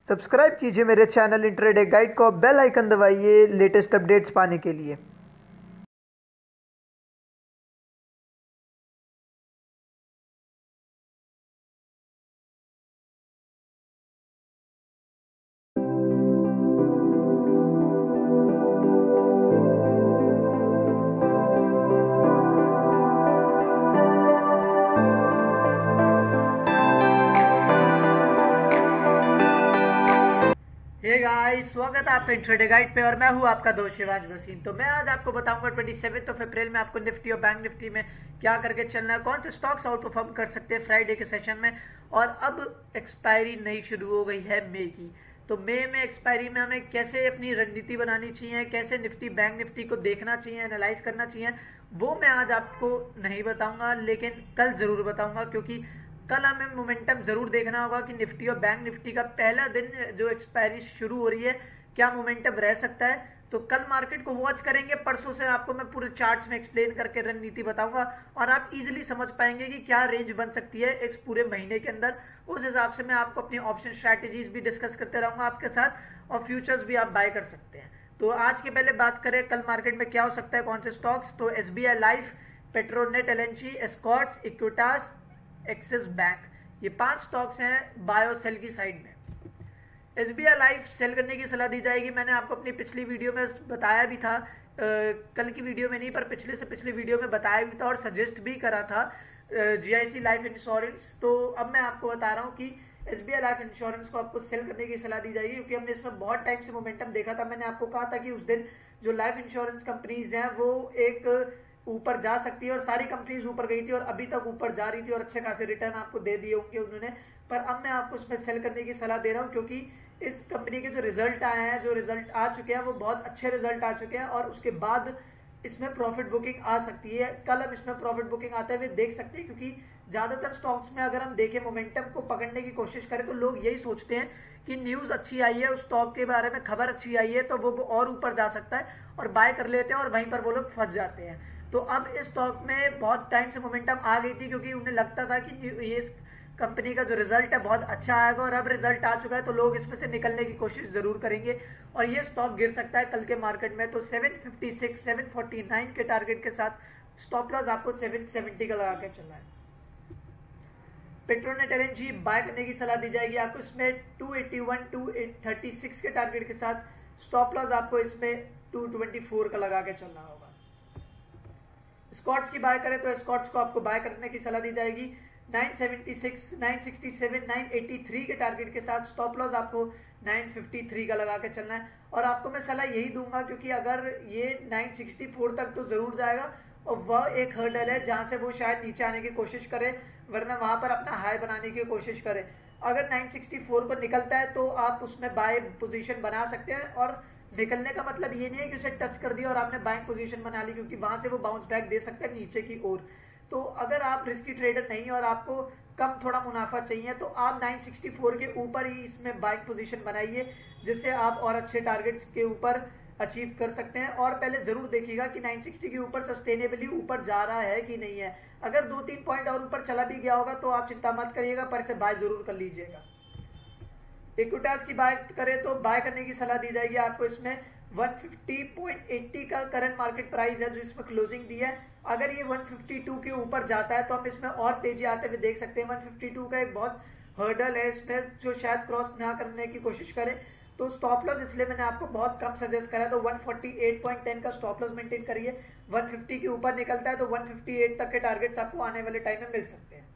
Subscribe कीजिए मेरे channel intraday guide को, बेल आइकन दबाइए लेटेस्ट अपडेट्स पाने के लिए। हे गाइस, स्वागत है आपका इंट्राडे गाइड पे और मैं हूं आपका दोस्त शिवाज वसीम। तो मैं आज आपको बताऊंगा 27 अप्रैल में आपको निफ्टी और बैंक निफ्टी में क्या करके चलना है, कौन से स्टॉक्स आउट परफॉर्म कर सकते हैं फ्राइडे के सेशन में। और अब एक्सपायरी नई शुरू हो गई है मई की, तो मई में एक्सपायरी में हमें कैसे अपनी रणनीति बनानी चाहिए, कैसे निफ्टी बैंक निफ्टी को देखना चाहिए, एनालाइज करना चाहिए, वो मैं आज आपको नहीं बताऊंगा, लेकिन कल जरूर बताऊंगा। क्योंकि कल हमें मोमेंटम जरूर देखना होगा कि निफ्टी और बैंक निफ्टी का पहला दिन जो एक्सपायरी शुरू हो रही है, क्या मोमेंटम रह सकता है। तो कल मार्केट को वॉच करेंगे। परसों से आपको मैं पूरे चार्ट्स में एक्सप्लेन करके रणनीति बताऊंगा और आप इजीली समझ पाएंगे कि क्या रेंज बन सकती है इस पूरे महीने के अंदर। उस हिसाब से मैं आपको अपनी ऑप्शन स्ट्रैटेजीज भी डिस्कस करते रहूंगा आपके साथ, और फ्यूचर्स भी आप बाय कर सकते हैं। तो आज के पहले बात करें कल मार्केट में क्या हो सकता है, कौन से स्टॉक्स। तो SBI life, Petronet LNG, Escorts, Equitas, Axis bank, ये 5 स्टॉक्स हैं बाय और सेल की साइड में। SBI लाइफ सेल करने की सलाह दी जाएगी। मैंने आपको अपनी पिछली वीडियो में बताया भी था, कल की वीडियो में नहीं पर पिछले से पिछली वीडियो में बताया भी था और सजेस्ट भी करा था GIC लाइफ इंश्योरेंस। तो अब मैं आपको बता रहा हूँ कि SBI लाइफ इंश्योरेंस को आपको सेल करने की सलाह दी जाएगी, क्योंकि हमने इसमें बहुत टाइम से मोमेंटम देखा था। मैंने आपको कहा था कि उस दिन जो लाइफ इंश्योरेंस कंपनीज हैं वो एक ऊपर जा सकती है, और सारी कंपनीज ऊपर गई थी और अभी तक ऊपर जा रही थी और अच्छे खासे रिटर्न आपको दे दिए होंगे उन्होंने। पर अब मैं आपको इसमें सेल करने की सलाह दे रहा हूँ, क्योंकि इस कंपनी के जो रिजल्ट आए हैं, जो रिजल्ट आ चुके हैं, वो बहुत अच्छे रिजल्ट आ चुके हैं और उसके बाद इसमें प्रॉफिट बुकिंग आ सकती है। कल हम इसमें प्रॉफिट बुकिंग आते हुए देख सकते हैं, क्योंकि ज्यादातर स्टॉक्स में अगर हम देखें मोमेंटम को पकड़ने की कोशिश करें तो लोग यही सोचते हैं कि न्यूज अच्छी आई है, उस स्टॉक के बारे में खबर अच्छी आई है तो वो और ऊपर जा सकता है, और बाय कर लेते हैं और वहीं पर वो लोग फंस जाते हैं। तो अब इस स्टॉक में बहुत टाइम से मोमेंटम आ गई थी, क्योंकि उन्हें लगता था कि ये कंपनी का जो रिजल्ट है बहुत अच्छा आएगा, और अब रिजल्ट आ चुका है तो लोग इसमें से निकलने की कोशिश जरूर करेंगे और ये स्टॉक गिर सकता है कल के मार्केट में। तो 756 749 के टारगेट के साथ स्टॉप लॉस आपको 770 का लगा के चलना है। पेट्रोनेट LNG बाय करने की सलाह दी जाएगी आपको, इसमें 281 236 के टारगेट के साथ स्टॉप लॉस आपको इसमें 224 का लगा के चलना होगा। स्कॉट्स की बाय करें तो स्कॉट्स को आपको बाय करने की सलाह दी जाएगी 976 967 983 के टारगेट के साथ स्टॉप लॉस आपको 953 का लगा के चलना है। और आपको मैं सलाह यही दूंगा, क्योंकि अगर ये 964 तक तो जरूर जाएगा और वह एक हर्डल है जहां से वो शायद नीचे आने की कोशिश करे, वरना वहां पर अपना हाई बनाने की कोशिश करे। अगर 964 पर निकलता है तो आप उसमें बाय पोजीशन बना सकते हैं, और निकलने का मतलब ये नहीं है कि उसे टच कर दिया और आपने बाइंग पोजीशन बना ली, क्योंकि वहां से वो बाउंस बैक दे सकते हैं नीचे की ओर। तो अगर आप रिस्की ट्रेडर नहीं है और आपको कम थोड़ा मुनाफा चाहिए तो आप 964 के ऊपर ही इसमें बाइंग पोजीशन बनाइए, जिससे आप और अच्छे टारगेट्स के ऊपर अचीव कर सकते हैं। और पहले जरूर देखिएगा कि 960 के ऊपर सस्टेनेबली ऊपर जा रहा है कि नहीं है। अगर 2-3 पॉइंट और ऊपर चला भी गया होगा तो आप चिंता मत करिएगा, पर इसे बाय जरूर कर लीजिएगा। इक्विटास की बात करें तो बाय करने की सलाह दी जाएगी आपको, इसमें 150.80 का करंट मार्केट प्राइस है जो इसमें क्लोजिंग दी है। अगर ये 152 के ऊपर जाता है तो हम इसमें और तेजी आते हुए देख सकते हैं। 152 का एक बहुत हर्डल है इसमें, जो शायद क्रॉस ना करने की कोशिश करे। तो स्टॉप लॉस इसलिए मैंने आपको बहुत कम सजेस्ट करा, तो 148.10 का स्टॉप लॉस मेंटेन करिए। 150 के ऊपर निकलता है तो 158 तक के टारगेट्स आपको आने वाले टाइम में मिल सकते हैं।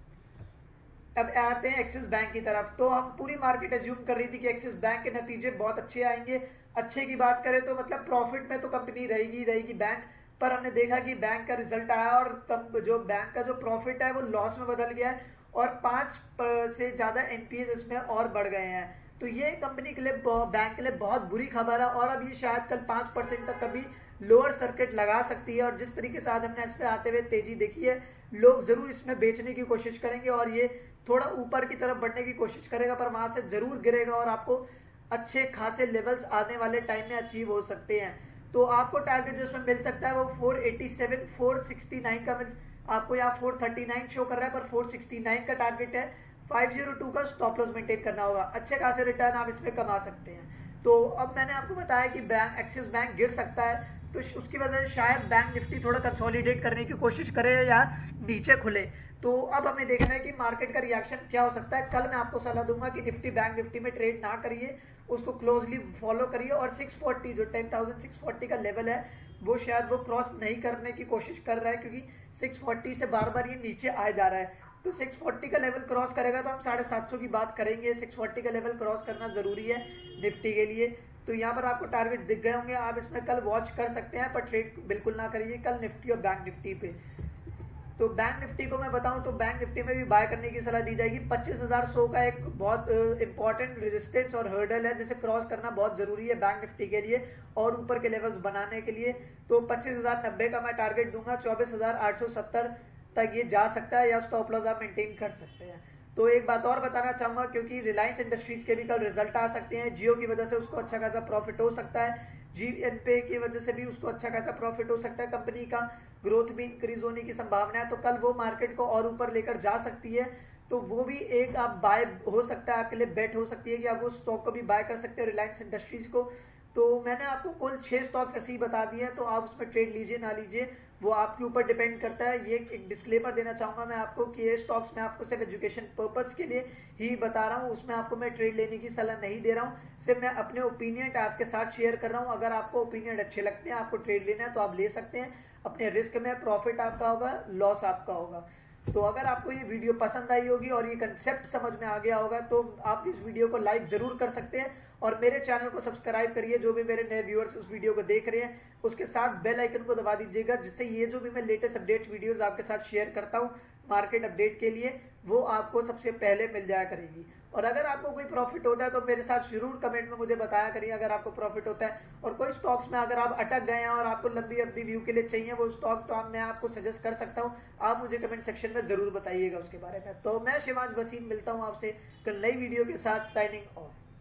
अब आते हैं एक्सिस बैंक की तरफ। तो हम पूरी मार्केट एज्यूम कर रही थी कि एक्सिस बैंक के नतीजे बहुत अच्छे आएंगे। अच्छे की बात करें तो मतलब प्रॉफिट में तो कंपनी रहेगी बैंक, पर हमने देखा कि बैंक का रिजल्ट आया और जो बैंक का जो प्रॉफिट है वो लॉस में बदल गया है, और 5 से ज्यादा NPAs इसमें और बढ़ गए हैं। तो ये कंपनी के लिए, बैंक के लिए बहुत बुरी खबर है, और अब ये शायद कल 5% तक कभी लोअर सर्किट लगा सकती है। और जिस तरीके से आज हमने इस पे आते हुए तेजी देखी है, लोग जरूर इसमें बेचने की कोशिश करेंगे और ये थोड़ा ऊपर की तरफ बढ़ने की कोशिश करेगा, पर वहां से जरूर गिरेगा और आपको अच्छे खासे लेवल्स आने वाले टाइम में अचीव हो सकते हैं। तो आपको टारगेट जो इसमें मिल सकता है वो 487 469 का आपको यहाँ 439 शो कर रहा है, पर 469 का टारगेट है। 502 का स्टॉप लॉस मेंटेन करना होगा। अच्छे खासे रिटर्न आप इसमें कमा सकते हैं। तो अब मैंने आपको बताया कि बैंक एक्सिस बैंक गिर सकता है, तो उसकी वजह से शायद बैंक निफ्टी थोड़ा कंसोलिडेट करने की कोशिश करे या नीचे खुले। तो अब हमें देखना है कि मार्केट का रिएक्शन क्या हो सकता है। कल मैं आपको सलाह दूंगा कि निफ्टी बैंक निफ्टी में ट्रेड ना करिए, उसको क्लोजली फॉलो करिए और 640 जो 10,640 का लेवल है वो शायद वो क्रॉस नहीं करने की कोशिश कर रहा है, क्योंकि 640 से बार बार ये नीचे आ जा रहा है। तो 640 का लेवल क्रॉस करेगा तो हम 750 की बात करेंगे। 640 का लेवल क्रॉस करना जरूरी है निफ्टी के लिए। तो यहाँ पर आपको टारगेट दिख गए होंगे, आप इसमें कल वॉच कर सकते हैं, पर ट्रेड बिल्कुल ना करिए कल निफ्टी और बैंक निफ्टी पे। तो बैंक निफ्टी को मैं बताऊं तो बैंक निफ्टी में भी बाय करने की सलाह दी जाएगी। 25,100 का एक बहुत इंपॉर्टेंट रेजिस्टेंस और हर्डल है जिसे क्रॉस करना बहुत जरूरी है बैंक निफ्टी के लिए और ऊपर के लेवल्स बनाने के लिए। तो 25,090 का मैं टारगेट दूंगा। 24,870 तक ये जा सकता है या स्टॉप लॉस आप मेंटेन कर सकते हैं। तो एक बात और बताना चाहूंगा, क्योंकि रिलायंस इंडस्ट्रीज के भी कल रिजल्ट आ सकते हैं, जियो की वजह से उसको अच्छा खासा प्रॉफिट हो सकता है, जीएनपे की वजह से भी उसको अच्छा खासा प्रॉफिट हो सकता है, कंपनी का ग्रोथ भी इंक्रीज होने की संभावना है। तो कल वो मार्केट को और ऊपर लेकर जा सकती है। तो वो भी एक आप बाय हो सकता है, आपके लिए बेट हो सकती है कि आप वो स्टॉक को भी बाय कर सकते हैं, रिलायंस इंडस्ट्रीज को। तो मैंने आपको कुल 6 स्टॉक्स ऐसे ही बता दिए हैं, तो आप उसमें ट्रेड लीजिए ना लीजिए वो आपके ऊपर डिपेंड करता है। ये एक डिस्क्लेमर देना चाहूंगा मैं आपको कि ये स्टॉक्स मैं आपको सिर्फ एजुकेशन पर्पस के लिए ही बता रहा हूँ, उसमें आपको मैं ट्रेड लेने की सलाह नहीं दे रहा हूँ। सिर्फ मैं अपने ओपिनियन आपके साथ शेयर कर रहा हूँ। अगर आपको ओपिनियन अच्छे लगते हैं, आपको ट्रेड लेना है तो आप ले सकते हैं। अपने रिस्क में प्रॉफिट आपका होगा, लॉस आपका होगा। तो अगर आपको ये वीडियो पसंद आई होगी और ये कंसेप्ट समझ में आ गया होगा तो आप इस वीडियो को लाइक जरूर कर सकते हैं और मेरे चैनल को सब्सक्राइब करिए। जो भी मेरे नए व्यूअर्स इस वीडियो को देख रहे हैं उसके साथ बेल आइकन को दबा दीजिएगा, जिससे ये जो भी मैं लेटेस्ट अपडेट्स वीडियोस आपके साथ शेयर करता हूँ मार्केट अपडेट के लिए वो आपको सबसे पहले मिल जाया करेगी। और अगर आपको कोई प्रॉफिट होता है तो मेरे साथ जरूर कमेंट में मुझे बताया करिए अगर आपको प्रॉफिट होता है। और कोई स्टॉक्स में अगर आप अटक गए हैं और आपको लंबी अवधि व्यू के लिए चाहिए वो स्टॉक, तो मैं आपको सजेस्ट कर सकता हूं। आप मुझे कमेंट सेक्शन में जरूर बताइएगा उसके बारे में। तो मैं शिवांश भसीन मिलता हूं आपसे कल नई वीडियो के साथ। Signing of.